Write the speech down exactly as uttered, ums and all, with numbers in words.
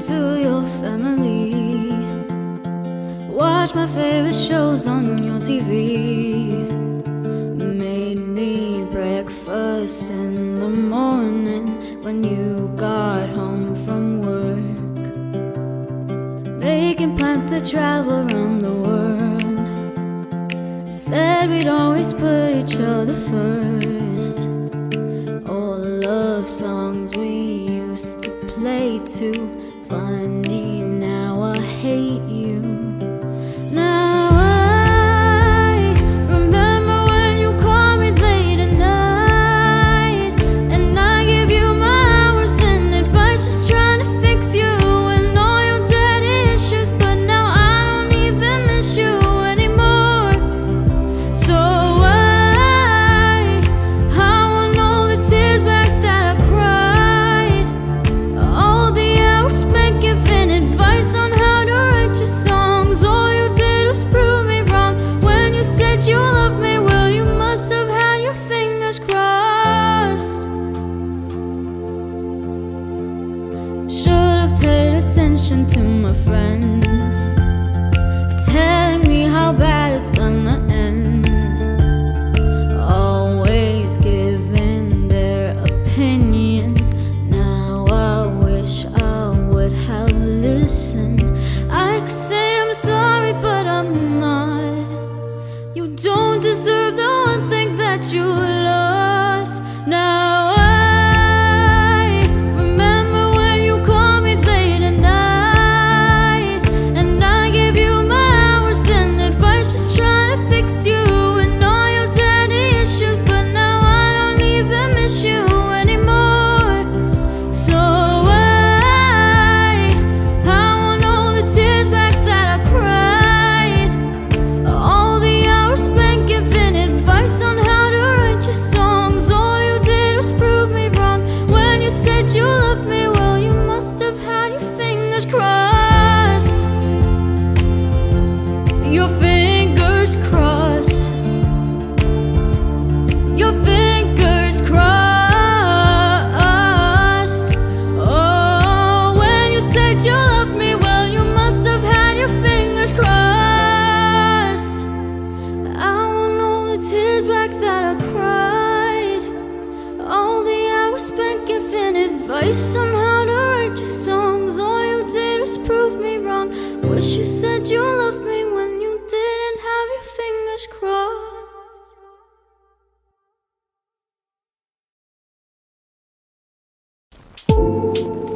to your family. Watch my favorite shows on your T V. Made me breakfast in the morning when you got home from work. Making plans to travel around the world. Said we'd always put each other first. Old love songs we used to play too. Funny, now I hate you. Now I remember when you called me late at night, and I gave you my hours and advice, just trying to fix you and all your daddy issues. But now I don't even miss you anymore. So I, I want all the tears back that I cried, all the hours spent giving advice on how to write your songs. All you did was prove me wrong when you said you loved me. Well, you must have had your fingers crossed. Should have paid attention to my friends, telling me how bad it's gonna end. Always giving their opinions. Now I wish I would have listened. I could say I'm sorry, but I'm not. You don't deserve the one thing that you lost. Now I remember when you called me late at night, and I gave you my hours and advice, just trying to fix you and all your daddy issues. But now I don't even miss you anymore. So I, I want all the tears back that I cried, all the hours spent giving advice on how to write your songs. All you did was prove me wrong when you said you loved me. Well, you must have had your fingers crossed. Your fingers crossed. Your fingers crossed. Oh, when you said you loved me, well, you must have had your fingers crossed. I want all the tears back that I cried, all the hours spent giving advice on how to write your songs. All you did was prove me wrong. Wish you said you loved me when you didn't have your fingers crossed.